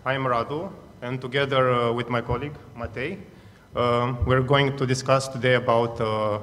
I'm Radu, and together with my colleague, Matei, we're going to discuss today about...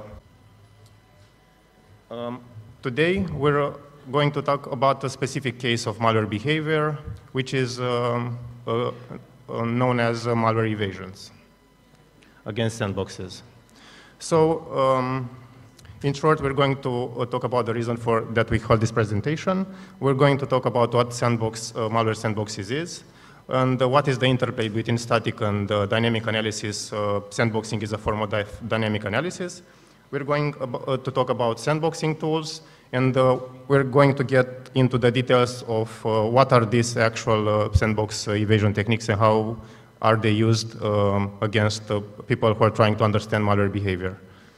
today, we're going to talk about a specific case of malware behavior, which is known as malware evasions against sandboxes. So, in short, we're going to talk about the reason for that we hold this presentation. We're going to talk about what malware sandboxes is, and what is the interplay between static and dynamic analysis. Sandboxing is a form of dynamic analysis. We're going to talk about sandboxing tools, and we're going to get into the details of what are these actual sandbox evasion techniques and how are they used against people who are trying to understand malware behavior.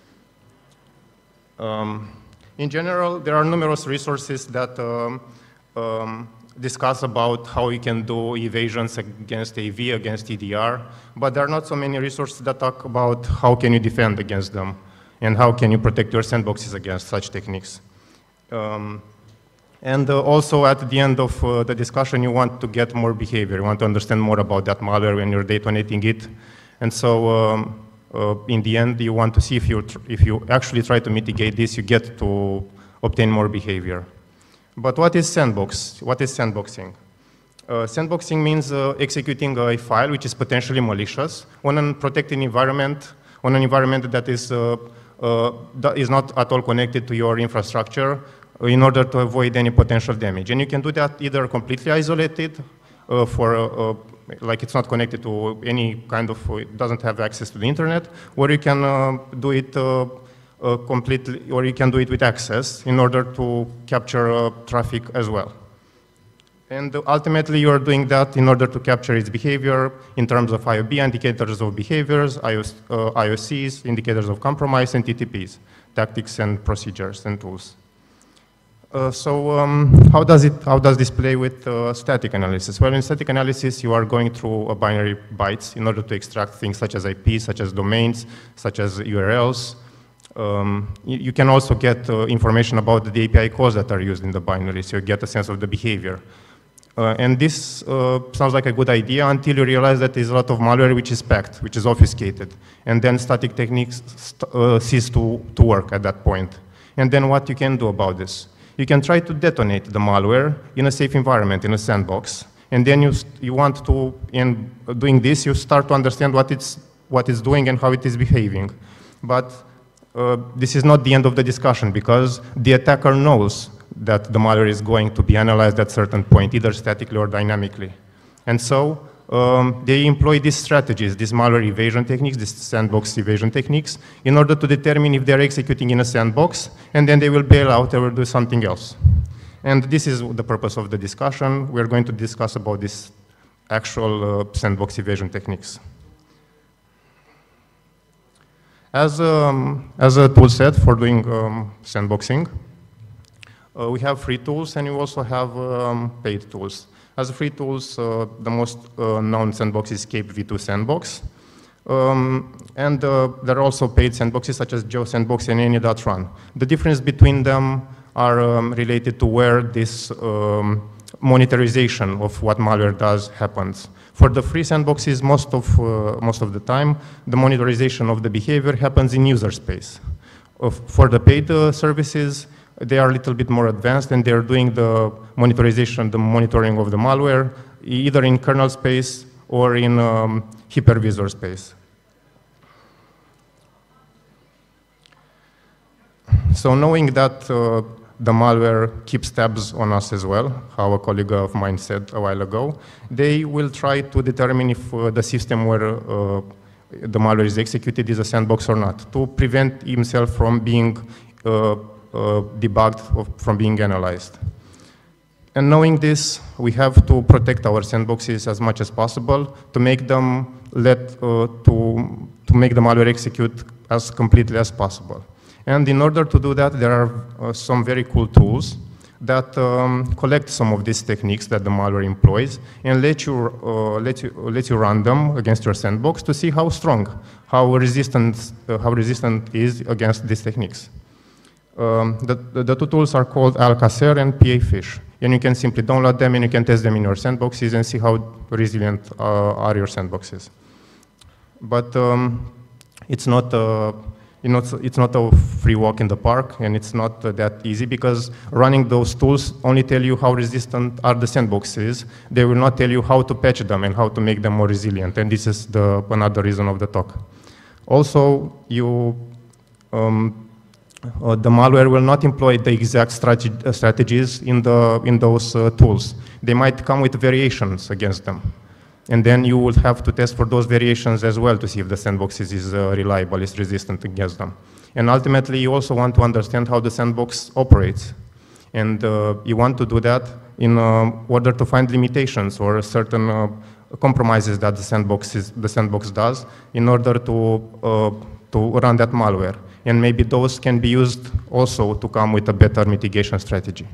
In general, there are numerous resources that discuss about how you can do evasions against AV, against EDR, but there are not so many resources that talk about how can you defend against them and how can you protect your sandboxes against such techniques. And also at the end of the discussion, you want to get more behavior. You want to understand more about that malware when you're detonating it. And so in the end, you want to see if you actually try to mitigate this, you get to obtain more behavior. But what is sandbox? What is sandboxing? Sandboxing means executing a file which is potentially malicious on a protected environment, on an environment that is not at all connected to your infrastructure in order to avoid any potential damage. And you can do that either completely isolated like it's not connected to any kind of, it doesn't have access to the internet, or you can do it completely, or you can do it with access in order to capture traffic as well. And ultimately, you are doing that in order to capture its behavior in terms of IOB, indicators of behaviors, IOCs, indicators of compromise, and TTPs, tactics and procedures and tools. How does this play with static analysis? Well, in static analysis, you are going through a binary bytes in order to extract things such as IPs, such as domains, such as URLs. You can also get information about the API calls that are used in the binary, so you get a sense of the behavior. And this sounds like a good idea until you realize that there's a lot of malware which is packed, which is obfuscated. And then static techniques cease to work at that point. And then what you can do about this? You can try to detonate the malware in a safe environment, in a sandbox. And then you want to, in doing this, you start to understand what it's doing and how it is behaving. But this is not the end of the discussion, because the attacker knows that the malware is going to be analyzed at a certain point, either statically or dynamically. And so they employ these strategies, these malware evasion techniques, these sandbox evasion techniques, in order to determine if they're executing in a sandbox, and then they will bail out or do something else. And this is the purpose of the discussion. We're going to discuss about this actual sandbox evasion techniques. As a tool set for doing sandboxing, we have free tools, and we also have paid tools. As free tools, the most known sandbox is Cape V2 Sandbox. And there are also paid sandboxes such as GeoSandbox and Any.Run. The difference between them are related to where this monitorization of what malware does happens. For the free sandboxes, most of the time, the monitorization of the behavior happens in user space. For the paid services, they are a little bit more advanced, and they're doing the monitorization, the monitoring of the malware, either in kernel space or in hypervisor space. So knowing that the malware keeps tabs on us as well, how a colleague of mine said a while ago, they will try to determine if the system where the malware is executed is a sandbox or not, to prevent himself from being debugged or from being analyzed. And knowing this, we have to protect our sandboxes as much as possible to make them to make the malware execute as completely as possible. And in order to do that, there are some very cool tools that collect some of these techniques that the malware employs and let you run them against your sandbox to see how strong, how resistant is against these techniques. The two tools are called Alcacer and PA-Fish. And you can simply download them and you can test them in your sandboxes and see how resilient are your sandboxes. But it's not a free walk in the park, and it's not that easy, because running those tools only tell you how resistant are the sandboxes. They will not tell you how to patch them and how to make them more resilient, and this is another reason of the talk. Also, the malware will not employ the exact strategies in those tools. They might come with variations against them. And then you will have to test for those variations as well to see if the sandbox is reliable, is resistant against them. And ultimately, you also want to understand how the sandbox operates. And you want to do that in order to find limitations or certain compromises that the sandbox does in order to run that malware. And maybe those can be used also to come with a better mitigation strategy.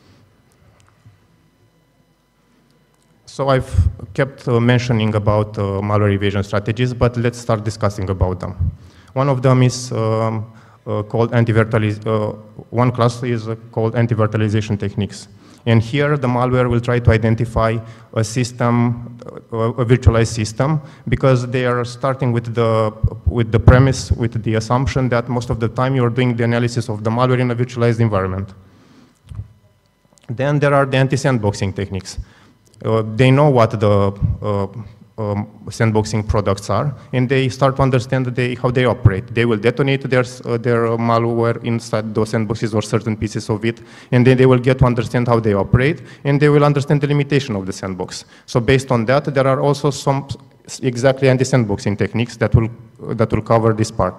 So I've kept mentioning about malware evasion strategies, but let's start discussing about them. One of them is called one class is called anti-virtualization techniques. And here the malware will try to identify a system, a virtualized system, because they are starting with the premise, with the assumption that most of the time you're doing the analysis of the malware in a virtualized environment. Then there are the anti-sandboxing techniques. They know what the sandboxing products are, and they start to understand how they operate. They will detonate their malware inside those sandboxes or certain pieces of it, and then they will get to understand how they operate, and they will understand the limitation of the sandbox. So based on that, there are also some exactly anti-sandboxing techniques that will cover this part.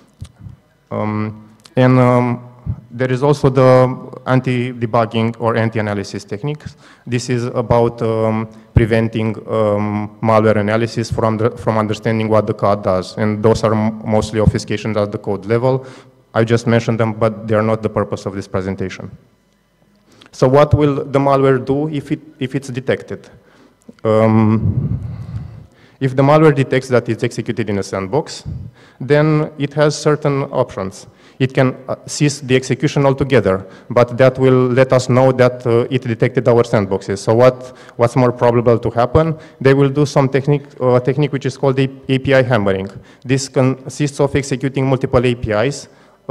There is also the anti-debugging or anti-analysis techniques. This is about preventing malware analysis from understanding what the code does. And those are mostly obfuscations at the code level. I just mentioned them, but they are not the purpose of this presentation. So what will the malware do if it's detected? If the malware detects that it's executed in a sandbox, then it has certain options. It can cease the execution altogether, but that will let us know that it detected our sandboxes. So what's more probable to happen? They will do some technique which is called the API hammering. This consists of executing multiple APIs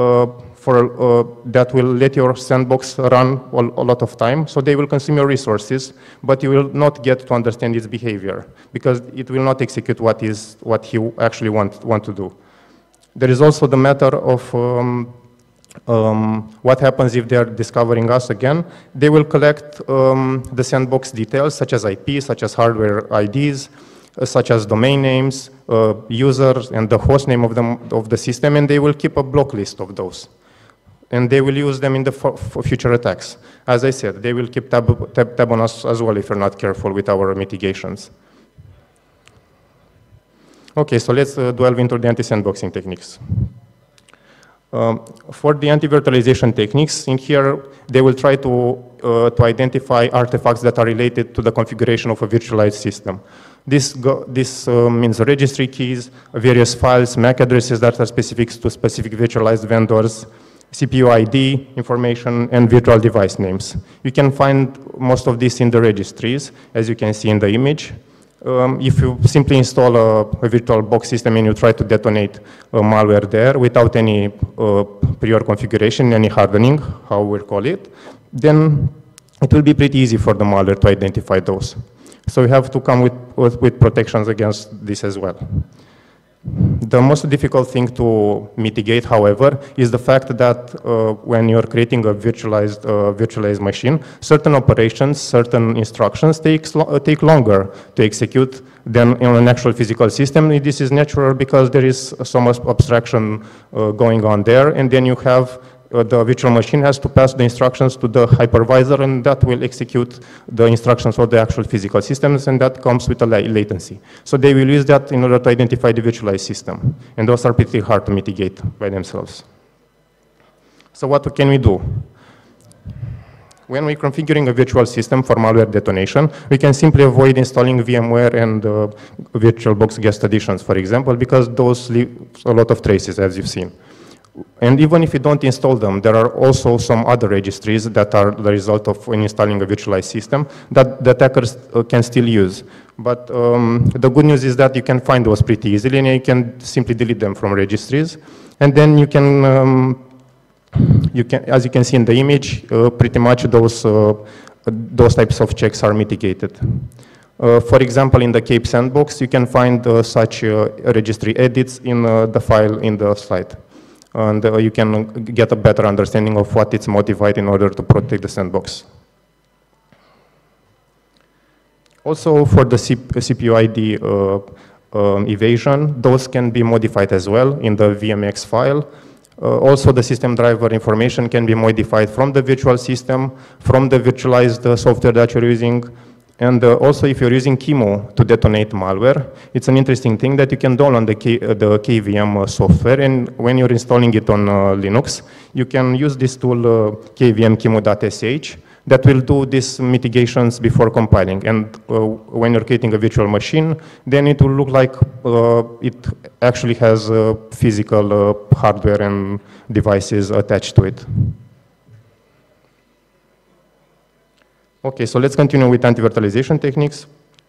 that will let your sandbox run a lot of time. So they will consume your resources, but you will not get to understand its behavior, because it will not execute what you actually want to do. There is also the matter of what happens if they are discovering us again. They will collect the sandbox details, such as IP, such as hardware IDs, such as domain names, users, and the host name of the system, and they will keep a block list of those. And they will use them in for future attacks. As I said, they will keep tab on us as well if you're not careful with our mitigations. Okay, so let's delve into the anti-sandboxing techniques. For the anti-virtualization techniques, in here, they will try to identify artifacts that are related to the configuration of a virtualized system. This means registry keys, various files, MAC addresses that are specific to specific virtualized vendors, CPU ID information, and virtual device names. You can find most of this in the registries, as you can see in the image. If you simply install a VirtualBox system and you try to detonate malware there without any prior configuration, any hardening, how we'll call it, then it will be pretty easy for the malware to identify those. So we have to come with protections against this as well. The most difficult thing to mitigate, however, is the fact that when you're creating a virtualized machine, certain operations, certain instructions take longer to execute than in an actual physical system. This is natural because there is so much abstraction going on there, and then you have the virtual machine has to pass the instructions to the hypervisor, and that will execute the instructions for the actual physical systems, and that comes with a latency. So they will use that in order to identify the virtualized system, and those are pretty hard to mitigate by themselves. So what can we do? When we're configuring a virtual system for malware detonation, we can simply avoid installing VMware and VirtualBox guest editions, for example, because those leave a lot of traces, as you've seen. And even if you don't install them, there are also some other registries that are the result of installing a virtualized system that the attackers can still use. But the good news is that you can find those pretty easily, and you can simply delete them from registries. And then you can, as you can see in the image, pretty much those types of checks are mitigated. For example, in the Cape Sandbox, you can find such registry edits in the file in the slide. And you can get a better understanding of what it's modified in order to protect the sandbox. Also, for the CPU ID evasion, those can be modified as well in the VMX file. Also, the system driver information can be modified from the virtual system, from the virtualized software that you're using. And also, if you're using Qemu to detonate malware, it's an interesting thing that you can download the KVM software, and when you're installing it on Linux, you can use this tool, KVM Qemu.sh, that will do these mitigations before compiling. And when you're creating a virtual machine, then it will look like it actually has physical hardware and devices attached to it. Okay, so let's continue with anti-virtualization techniques.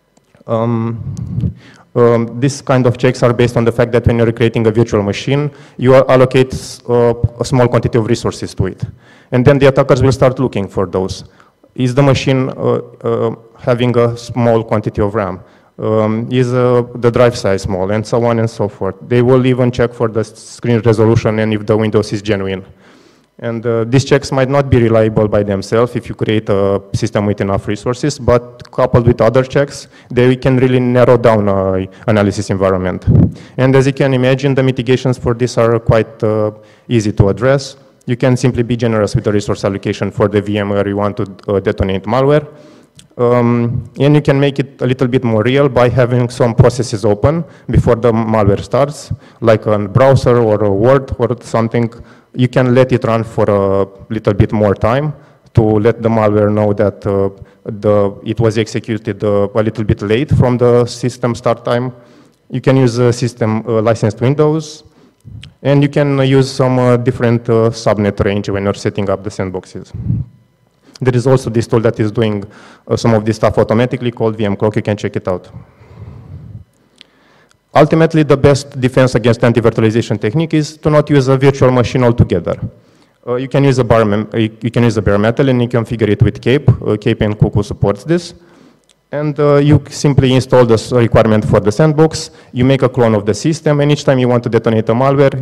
This kind of checks are based on the fact that when you're creating a virtual machine, you allocate a small quantity of resources to it. And then the attackers will start looking for those. Is the machine having a small quantity of RAM? Is the drive size small? And so on and so forth. They will even check for the screen resolution and if the Windows is genuine. And these checks might not be reliable by themselves if you create a system with enough resources, but coupled with other checks, they can really narrow down an analysis environment. And as you can imagine, the mitigations for this are quite easy to address. You can simply be generous with the resource allocation for the VM where you want to detonate malware. And you can make it a little bit more real by having some processes open before the malware starts, like a browser or a Word or something. You can let it run for a little bit more time to let the malware know that it was executed a little bit late from the system start time. You can use system licensed windows, and you can use some different subnet range when you're setting up the sandboxes. There is also this tool that is doing some of this stuff automatically called VMClock. You can check it out. Ultimately, the best defense against anti-virtualization technique is to not use a virtual machine altogether. You can use a bare metal and you configure it with Cape. Cape and Cuckoo supports this. And you simply install the requirement for the sandbox. You make a clone of the system, and each time you want to detonate a malware,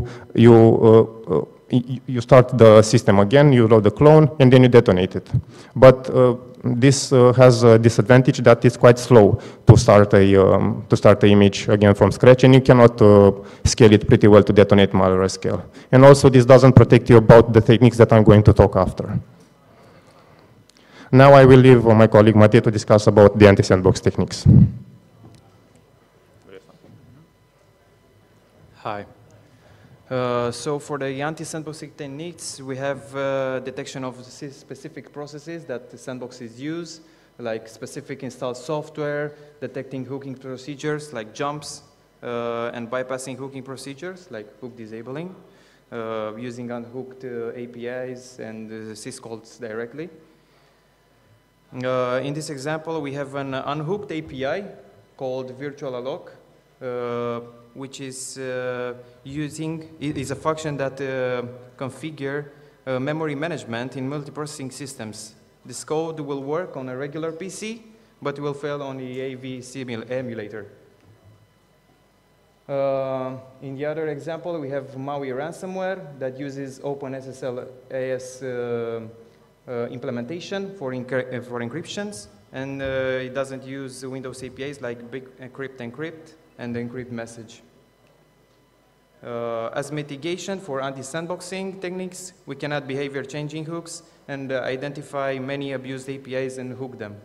you start the system again, you load the clone, and then you detonate it. But this has a disadvantage that it's quite slow to start the image again from scratch, and you cannot scale it pretty well to detonate malware at scale. And also, this doesn't protect you about the techniques that I'm going to talk after. Now I will leave my colleague Matei to discuss about the anti-sandbox techniques. Hi. So for the anti-sandboxing techniques, we have detection of specific processes that the sandboxes use, like specific installed software, detecting hooking procedures like jumps, and bypassing hooking procedures like hook disabling, using unhooked APIs and syscalls directly. In this example, we have an unhooked API called virtualalloc, which is is a function that configure memory management in multiprocessing systems. This code will work on a regular PC, but will fail on the AV emulator. In the other example, we have Maui ransomware that uses OpenSSL AS implementation for encryptions, and it doesn't use Windows APIs like Big Encrypt and the encrypt message. As mitigation for anti-sandboxing techniques, we can add behavior changing hooks and identify many abused APIs and hook them.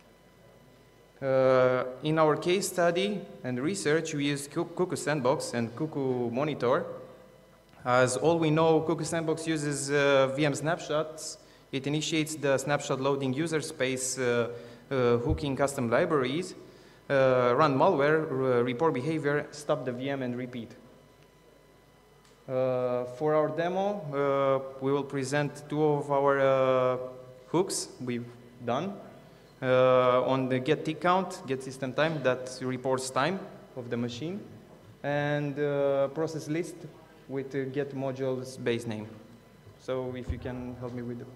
In our case study and research, we used Cuckoo Sandbox and Cuckoo Monitor. As all we know, Cuckoo Sandbox uses VM snapshots. It initiates the snapshot loading user space, hooking custom libraries, run malware, report behavior, stop the VM, and repeat. For our demo, we will present two of our hooks we've done. On the get tick count, get system time, that reports time of the machine, and process list with get module's base name. So if you can help me with the...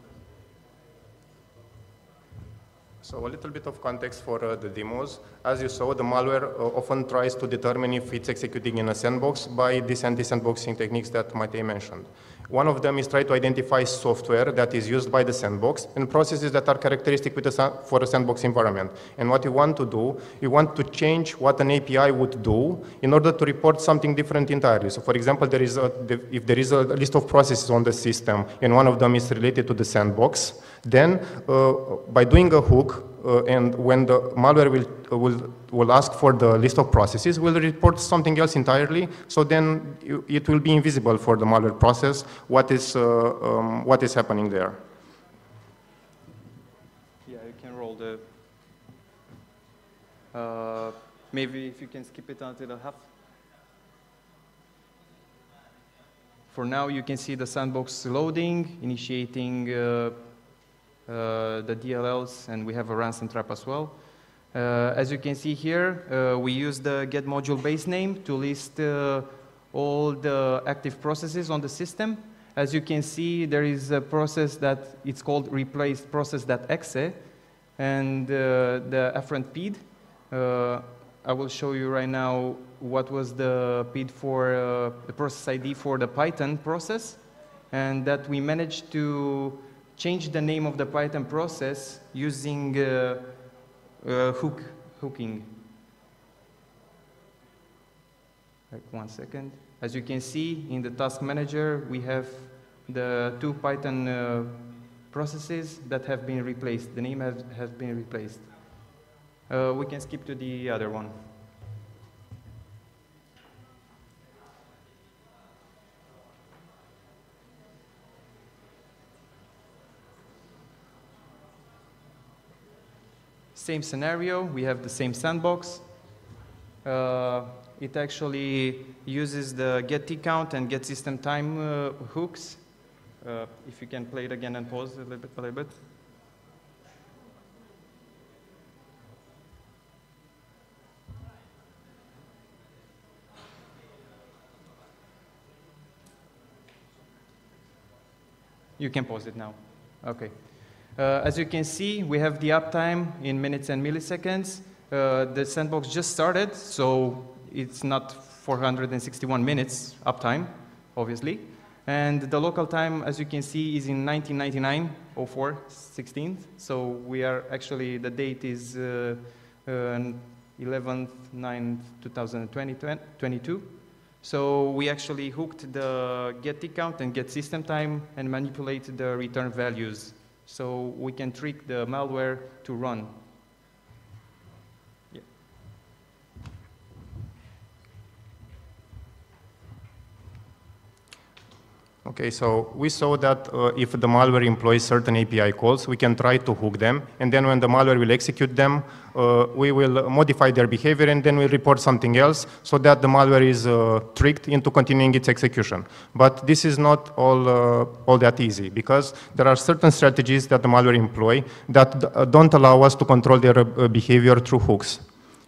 So a little bit of context for the demos. As you saw, the malware often tries to determine if it's executing in a sandbox by these anti-sandboxing techniques that Matei mentioned. One of them is try to identify software that is used by the sandbox and processes that are characteristic for a sandbox environment. And what you want to do, you want to change what an API would do in order to report something different entirely. So for example, if there is a list of processes on the system and one of them is related to the sandbox, then by doing a hook, and when the malware will ask for the list of processes, will report something else entirely. So then it will be invisible for the malware process what is happening there. Yeah, you can roll the. Maybe if you can skip it until the half. For now, you can see the sandbox loading, initiating the DLLs, and we have a ransom trap as well. As you can see here, we use the get module base name to list all the active processes on the system. As you can see, there is a process that it's called replace process.exe, and the afferent PID. I will show you right now what was the PID for the process ID for the Python process, and that we managed to change the name of the Python process using hooking. Like 1 second. As you can see in the task manager, we have the two Python processes that have been replaced. The name has been replaced. We can skip to the other one. Same scenario, we have the same sandbox. It actually uses the get tick count and get system time hooks. If you can play it again and pause a little bit. You can pause it now. Okay. As you can see, we have the uptime in minutes and milliseconds. The sandbox just started, so it's not 461 minutes uptime, obviously. And the local time, as you can see, is in 1999, 04/16. So we are actually, the date is 11/9/2022. So we actually hooked the get tick count and get system time and manipulate the return values. So we can trick the malware to run. Yeah. Okay, so we saw that if the malware employs certain API calls, we can try to hook them, and then when the malware will execute them, we will modify their behavior, and then we'll report something else so that the malware is tricked into continuing its execution. But this is not all that easy, because there are certain strategies that the malware employ that don't allow us to control their behavior through hooks.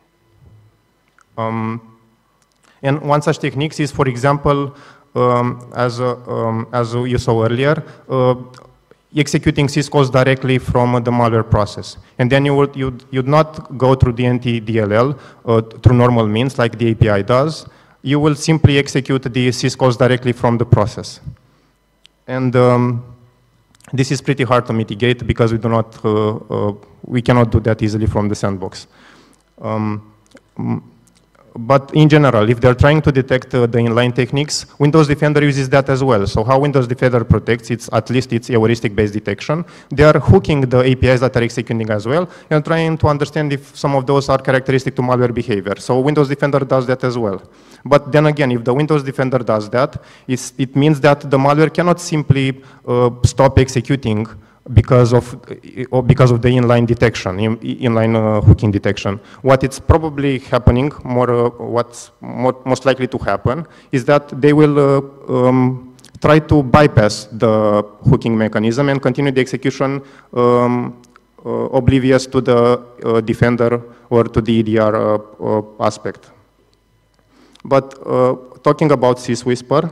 And one such technique is, for example, as you saw earlier, executing syscalls directly from the malware process. And then you'd not go through the anti-DLL through normal means like the API does. You will simply execute the syscalls directly from the process. And this is pretty hard to mitigate because we cannot do that easily from the sandbox. But in general, if they're trying to detect the inline techniques, Windows Defender uses that as well. So how Windows Defender protects, at least it's heuristic-based detection. They are hooking the APIs that are executing as well and trying to understand if some of those are characteristic to malware behavior. So Windows Defender does that as well. But then again, if the Windows Defender does that, it means that the malware cannot simply stop executing because of the inline detection, inline hooking detection. What it's probably happening, what's most likely to happen, is that they will try to bypass the hooking mechanism and continue the execution oblivious to the defender or to the EDR aspect. But talking about syswhisper,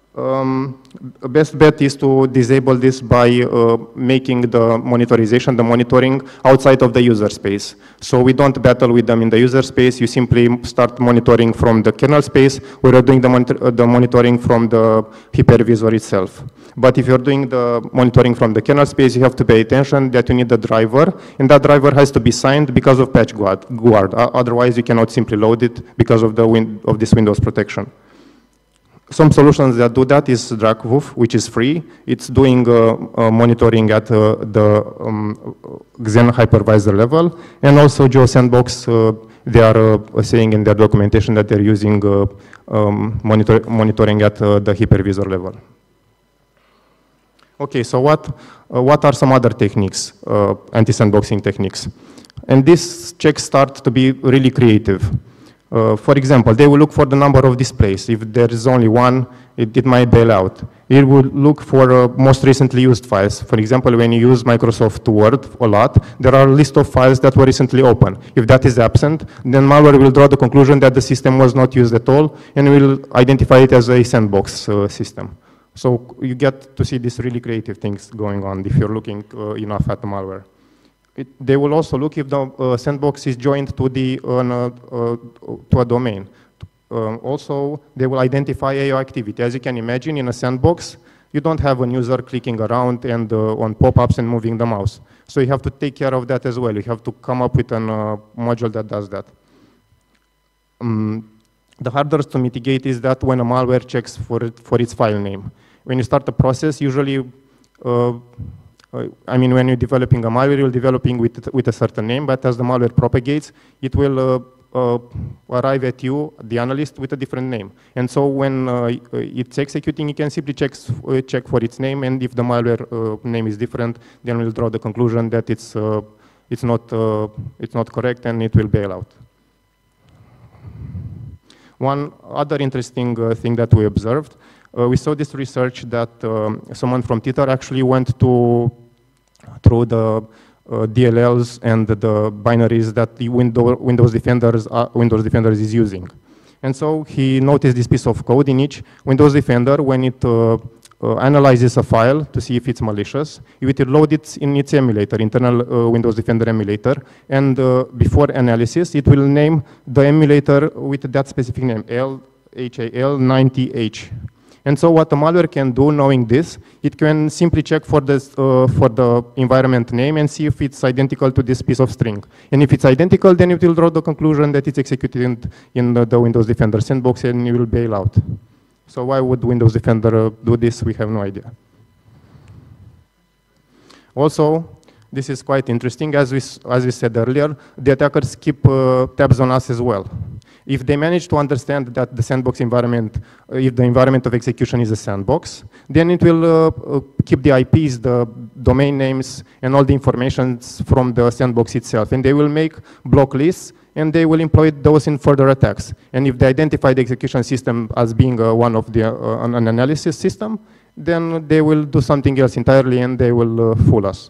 best bet is to disable this by making the monitoring outside of the user space. So we don't battle with them in the user space. You simply start monitoring from the kernel space. We're doing the monitoring from the hypervisor itself. But if you're doing the monitoring from the kernel space, you have to pay attention that you need the driver, and that driver has to be signed because of patch guard. Otherwise, you cannot simply load it because of this Windows protection. Some solutions that do that is DragWoof, which is free. It's doing monitoring at the Xen hypervisor level. And also GeoSandbox, they are saying in their documentation that they're using monitoring at the hypervisor level. Okay, so what are some other techniques, anti-sandboxing techniques? And these checks start to be really creative. For example, they will look for the number of displays. If there is only one, it might bail out. It will look for most recently used files. For example, when you use Microsoft Word a lot, there are a list of files that were recently opened. If that is absent, then malware will draw the conclusion that the system was not used at all and will identify it as a sandbox system. So you get to see these really creative things going on if you're looking enough at the malware. They will also look if the sandbox is joined to a domain. Also, they will identify AO activity. As you can imagine, in a sandbox, you don't have a user clicking around and on pop-ups and moving the mouse. So you have to take care of that as well. You have to come up with a module that does that. The hardest to mitigate is that when a malware checks for its file name. When you start the process, usually when you're developing a malware, you're developing with a certain name, but as the malware propagates, it will arrive at you, the analyst, with a different name. And so when it's executing, you can simply check for its name, and if the malware name is different, then we'll draw the conclusion that it's not correct, and it will bail out. One other interesting thing that we observed, we saw this research that someone from Twitter actually went through the DLLs and the binaries that the Windows Defender is using. And so he noticed this piece of code in each Windows Defender. When it analyzes a file to see if it's malicious, it will load it in its emulator, internal Windows Defender emulator, and before analysis, it will name the emulator with that specific name, HAL90H. And so what the malware can do, knowing this, it can simply check for the environment name and see if it's identical to this piece of string. And if it's identical, then it will draw the conclusion that it's executed in the Windows Defender sandbox and it will bail out. So why would Windows Defender do this? We have no idea. Also, this is quite interesting. As we said earlier, the attackers keep tabs on us as well. If they manage to understand that the sandbox environment, if the environment of execution is a sandbox, then it will keep the IPs, the domain names, and all the information from the sandbox itself. And they will make block lists, and they will employ those in further attacks. And if they identify the execution system as being one of an analysis system, then they will do something else entirely, and they will fool us.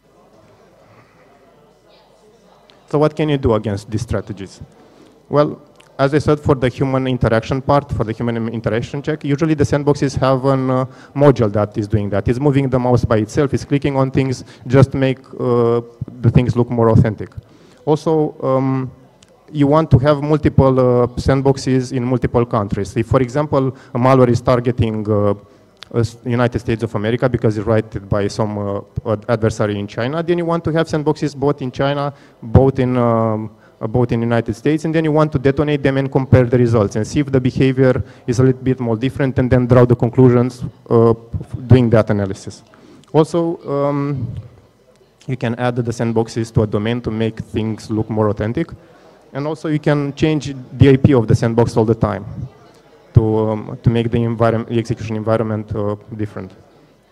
So what can you do against these strategies? Well, as I said, for the human interaction part, for the human interaction check, usually the sandboxes have a module that is doing that. It's moving the mouse by itself, it's clicking on things, just make the things look more authentic. Also, you want to have multiple sandboxes in multiple countries. If, for example, a malware is targeting United States of America because it's written by some adversary in China, then you want to have sandboxes both in China, both in United States, and then you want to detonate them and compare the results and see if the behavior is a little bit more different, and then draw the conclusions doing that analysis. Also, you can add the sandboxes to a domain to make things look more authentic, and also you can change the IP of the sandbox all the time to make the execution environment different.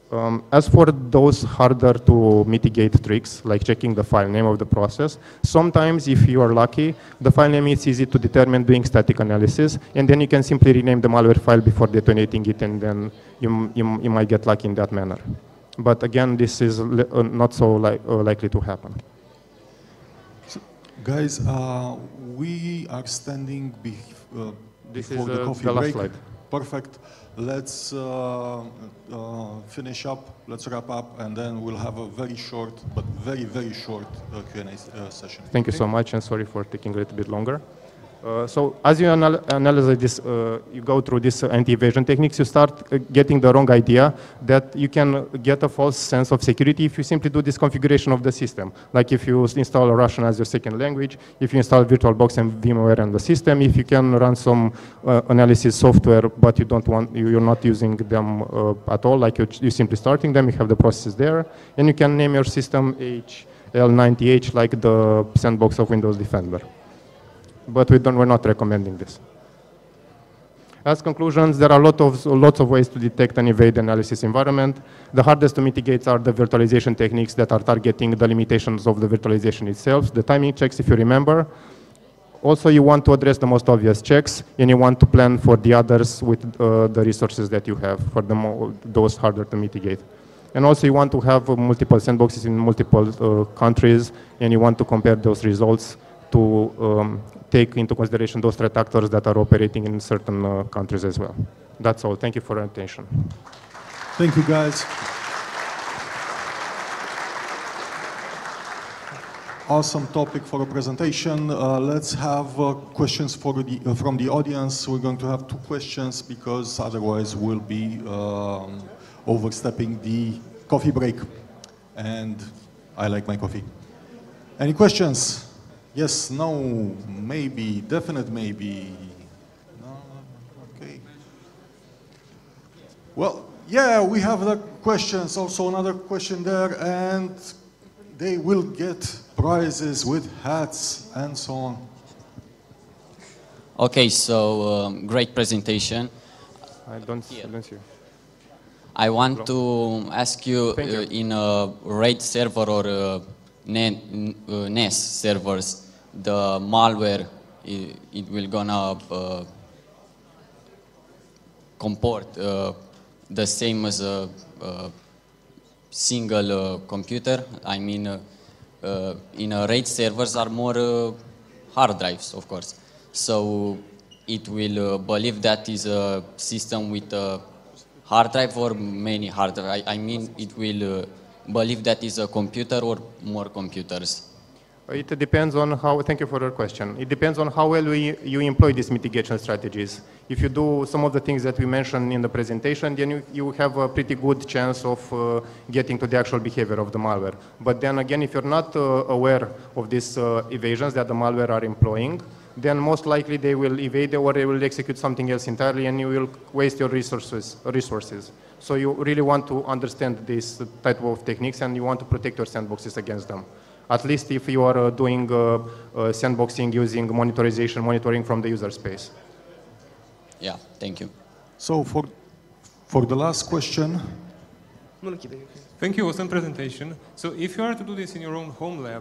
As for those harder to mitigate tricks, like checking the file name of the process, sometimes if you are lucky, the file name is easy to determine doing static analysis, and then you can simply rename the malware file before detonating it, and then you might get lucky in that manner. But again, this is not so likely to happen. So, guys, we are standing before the coffee break. Slide. Perfect. Let's finish up, let's wrap up, and then we'll have a very short, but very, very short Q&A session. Thank you so much, and sorry for taking a little bit longer. So as you analyze this, you go through this anti-evasion techniques, you start getting the wrong idea that you can get a false sense of security if you simply do this configuration of the system. Like if you install Russian as your second language, if you install VirtualBox and VMware on the system, if you can run some analysis software, but you're not using them at all, like you're simply starting them, you have the processes there, and you can name your system HL90H like the sandbox of Windows Defender. But we're not recommending this. As conclusions, there are lots of ways to detect and evade analysis environment. The hardest to mitigate are the virtualization techniques that are targeting the limitations of the virtualization itself, the timing checks, if you remember. Also, you want to address the most obvious checks, and you want to plan for the others with the resources that you have for those harder to mitigate. And also, you want to have multiple sandboxes in multiple countries, and you want to compare those results to take into consideration those threat actors that are operating in certain countries as well. That's all. Thank you for your attention. Thank you, guys. Awesome topic for a presentation. Let's have questions from the audience. We're going to have 2 questions because otherwise we'll be overstepping the coffee break. And I like my coffee. Any questions? Yes, no, maybe, definite maybe. No, okay. Well, yeah, we have the questions, also another question there, and they will get prizes with hats and so on. Okay, so great presentation. I don't see you. I want to ask you, in a RAID server or NES servers, the malware, it will gonna comport the same as a single computer. I mean, in a RAID servers are more hard drives, of course. So it will believe that is a system with a hard drive or many hard drive. I mean, it will believe that is a computer or more computers. It depends on how, thank you for your question. It depends on how well you employ these mitigation strategies. If you do some of the things that we mentioned in the presentation, then you have a pretty good chance of getting to the actual behavior of the malware. But then again, if you're not aware of these evasions that the malware are employing, then most likely they will evade or they will execute something else entirely, and you will waste your resources. So you really want to understand this type of techniques, and you want to protect your sandboxes against them. At least if you are doing sandboxing using monitoring from the user space. Yeah, thank you. So for the last question. Thank you, awesome presentation. So if you are to do this in your own home lab,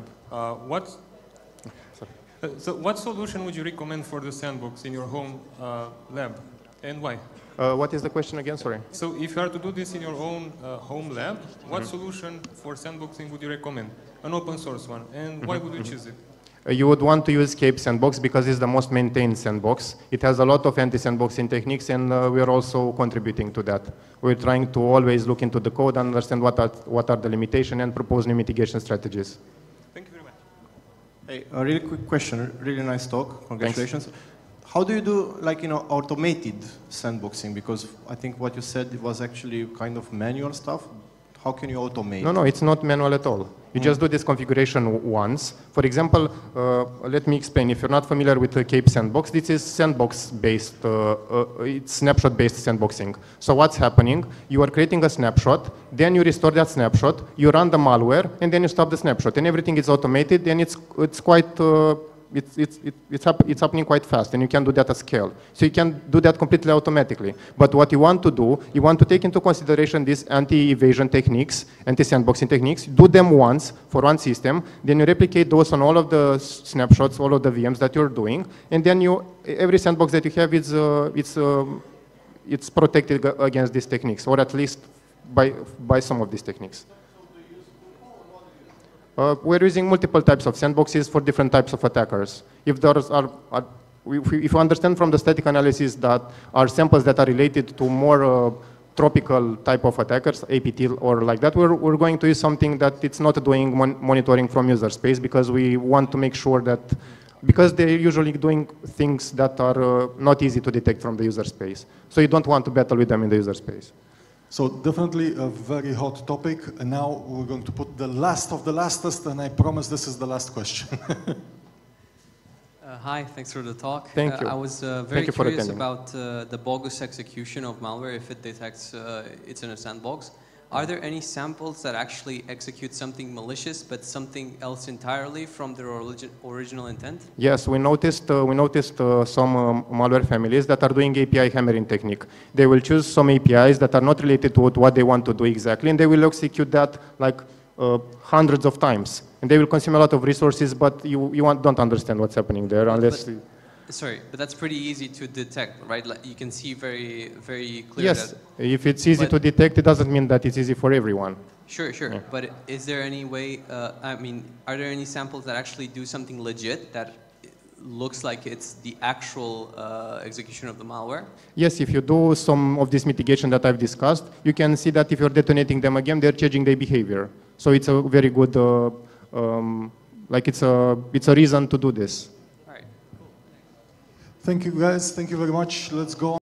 what solution would you recommend for the sandbox in your home lab, and why? What is the question again? Sorry. So if you are to do this in your own home lab, what solution for sandboxing would you recommend? An open source one, and why would you choose it? You would want to use Cape Sandbox because it's the most maintained sandbox. It has a lot of anti-sandboxing techniques, and we are also contributing to that. We're trying to always look into the code and understand what are the limitations and propose new mitigation strategies. Thank you very much. Hey, a really quick question. Really nice talk. Congratulations. Thanks. How do you do, like, automated sandboxing? Because I think what you said was actually kind of manual stuff. How can you automate? No, it's not manual at all. You just do this configuration once. For example, let me explain. If you're not familiar with the Cape Sandbox, this is sandbox-based, it's snapshot-based sandboxing. So what's happening? You are creating a snapshot, then you restore that snapshot, you run the malware, and then you stop the snapshot. And everything is automated, and it's quite it's happening quite fast, and you can do that at scale. So you can do that completely automatically. But what you want to do, you want to take into consideration these anti-evasion techniques, anti-sandboxing techniques, do them once for one system, then you replicate those on all of the snapshots, all of the VMs that you're doing, and then every sandbox that you have it's protected against these techniques, or at least by some of these techniques. We're using multiple types of sandboxes for different types of attackers. If you understand from the static analysis that are samples that are related to more tropical type of attackers, APT or like that, we're going to use something that it's not doing monitoring from user space, because we want to make sure that, because they're usually doing things that are not easy to detect from the user space. So you don't want to battle with them in the user space. So definitely a very hot topic. And now we're going to put the last of the lastest, and I promise this is the last question. Hi, thanks for the talk. Thank you. I was very curious about the bogus execution of malware if it detects it's in a sandbox. Are there any samples that actually execute something malicious but something else entirely from their original intent? Yes, we noticed some malware families that are doing API hammering technique. They will choose some APIs that are not related to what they want to do exactly, and they will execute that like hundreds of times. And they will consume a lot of resources, but you don't understand what's happening there unless... Sorry, but that's pretty easy to detect, right? Like you can see very, very clearly. Yes, if it's easy to detect, it doesn't mean that it's easy for everyone. Sure, sure. Yeah. But is there any way, I mean, are there any samples that actually do something legit that looks like it's the actual execution of the malware? Yes, if you do some of this mitigation that I've discussed, you can see that if you're detonating them again, they're changing their behavior. So it's a very good, it's a reason to do this. Thank you, guys. Thank you very much. Let's go on.